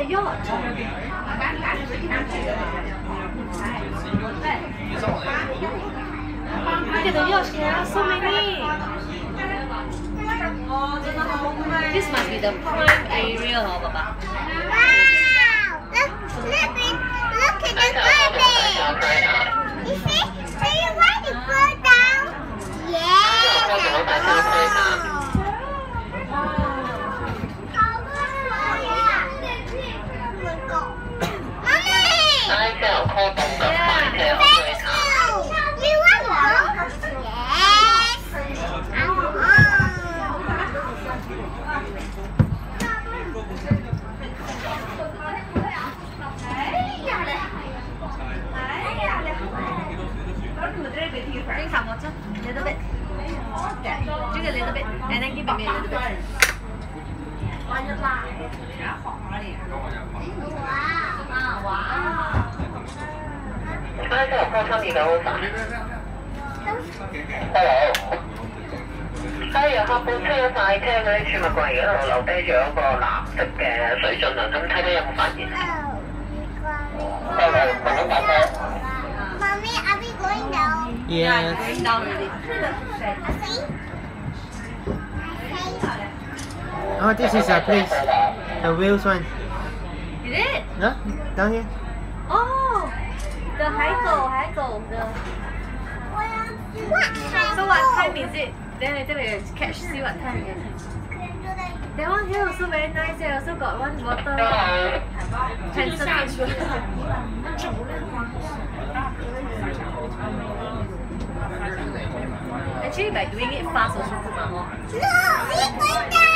yacht. Look at the yacht, there are so many. This must be the prime area, Papa. Wow! Look at the birthday! You see? Do you want to go down? Yeah! Drink some water, a little bit. Drink a little bit, and then give me a little bit. Hello，客本車快車嗰啲儲物櫃嗰度留低咗個藍色嘅水樽啊，咁睇睇有冇發現 ？Mommy, are we going down? Yeah, going down already. Oh, this is a place. The wheels one. Is it? No? Down here. Oh, the 海狗 the. What? So what time is it? Then later we catch, see what time it is. That one here also very nice. They also got one water transfer. Actually, by doing it fast also good. No, we're going down.